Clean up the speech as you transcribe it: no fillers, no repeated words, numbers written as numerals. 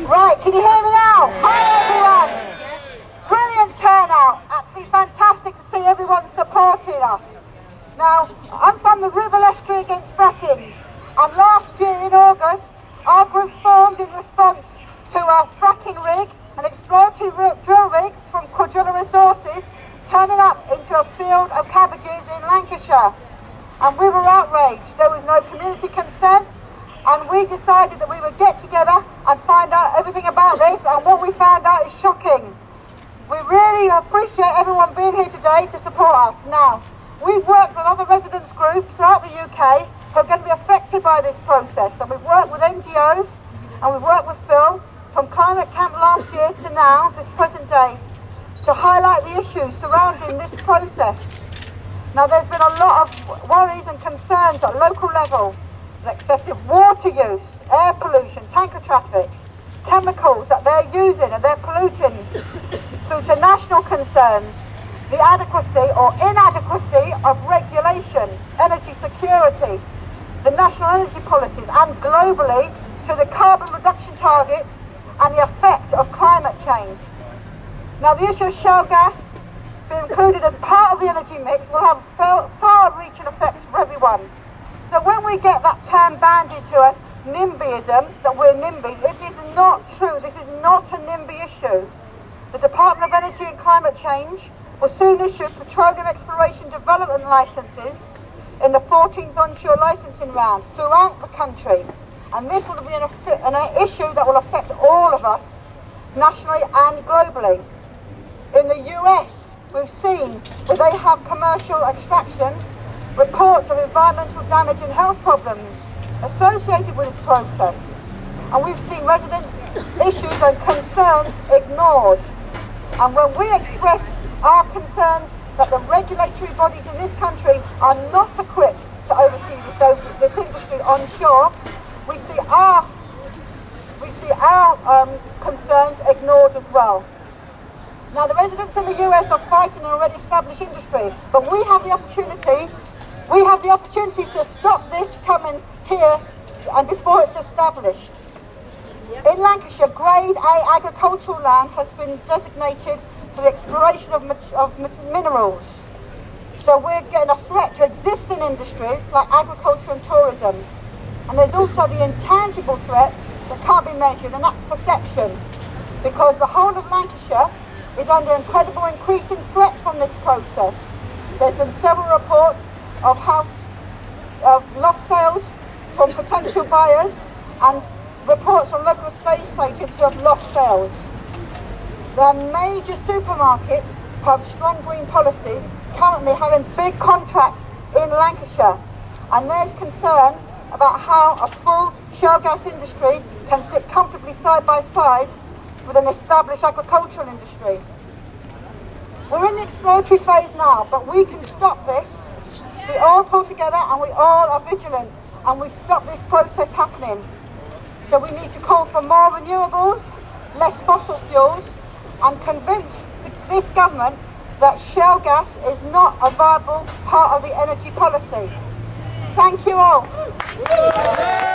Right, can you hear me now? Hi everyone! Brilliant turnout, absolutely fantastic to see everyone supporting us. Now, I'm from the Ribble Estuary against fracking, and last year in August, our group formed in response to a fracking rig, an exploratory drill rig from Quadrilla Resources, turning up into a field of cabbages in Lancashire. And we were outraged. There was no community consent, and we decided that we would get together and find out everything about this, and what we found out is shocking. We really appreciate everyone being here today to support us. Now, we've worked with other residents groups throughout the UK who are going to be affected by this process, and we've worked with NGOs and we've worked with Phil from Climate Camp last year to now, this present day, to highlight the issues surrounding this process. Now, there's been a lot of worries and concerns at local level, excessive water use, air pollution, tanker traffic, chemicals that they're using and they're polluting, through to national concerns, the adequacy or inadequacy of regulation, energy security, the national energy policies, and globally to the carbon reduction targets and the effect of climate change. Now, the issue of shale gas being included as part of the energy mix will have far-reaching effects for everyone. So when we get that term bandied to us, NIMBYism, that we're NIMBYs, it is not true. This is not a NIMBY issue. The Department of Energy and Climate Change will soon issue petroleum exploration development licences in the 14th onshore licensing round throughout the country. And this will be an issue that will affect all of us, nationally and globally. In the US, we've seen where they have commercial extraction, reports of environmental damage and health problems associated with this process. And we've seen residents' issues and concerns ignored. And when we express our concerns that the regulatory bodies in this country are not equipped to oversee this industry onshore, we see our concerns ignored as well. Now, the residents in the US are fighting an already established industry, but we have the opportunity to stop this coming here and before it's established. In Lancashire, Grade A agricultural land has been designated for the exploration of minerals. So we're getting a threat to existing industries like agriculture and tourism. And there's also the intangible threat that can't be measured, and that's perception. Because the whole of Lancashire is under incredible increasing threat from this process. There's been several reports of lost sales from potential buyers, and reports from local estate agents who have lost sales. The major supermarkets have strong green policies, currently having big contracts in Lancashire, and there's concern about how a full shale gas industry can sit comfortably side by side with an established agricultural industry. We're in the exploratory phase now, but we can stop this. We all pull together and we all are vigilant, and we stop this process happening. So we need to call for more renewables, less fossil fuels, and convince this government that shale gas is not a viable part of the energy policy. Thank you all.